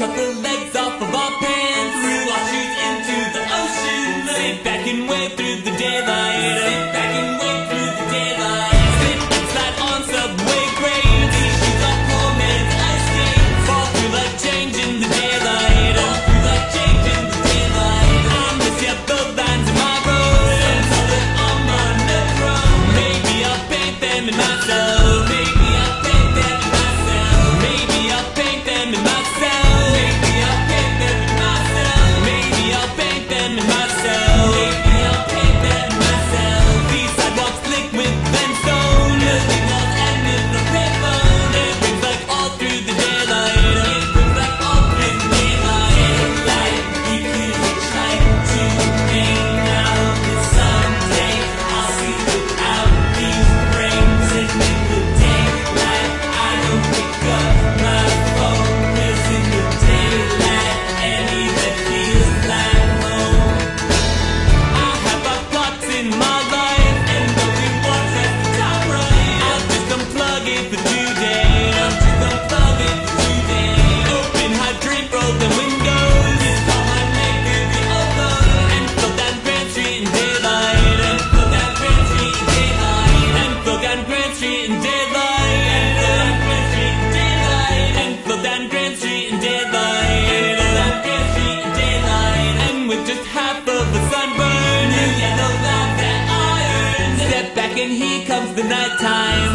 cut the legs off of our pants, threw our shoes into the ocean, sit back and wait through the daylight, sit back and wait through the daylight, sit and slide on subway grades, these shoes are poor man's ice skate, fall through like change in the daylight, fall through like change in the daylight. I miss ya, the lines in my road, some call it on my metro, maybe I'll paint them in myself, maybe I'll paint them in myself, maybe I'll paint them in myself, maybe I'll paint them in myself, maybe I'll paint them in myself, maybe I'll paint them in myself. These sidewalks slick with limestone, the signals end in the payphone, it rings like all through the daylight, it rings like all through the daylight. Daylight, you could try to hang out, but someday I'll see without these brains, and in the daylight I don't pick up my phone, 'cause in the daylight any that feels like home. I have my thoughts in my life, and only one at the top right. I'll just unplug it for today, I'll just unplug it for today. Open hydrant, roll the windows, install my naked the overload, and flow down Grand Street in daylight, and flow down Grand Street in daylight, and flow down Grand Street in daylight, and flow down Grand Street in daylight, and flow down Grand Street in daylight, and flow down Grand Street in daylight. And with just half of a sunburn, new yellow lamp that iron, step back and here comes the nighttime.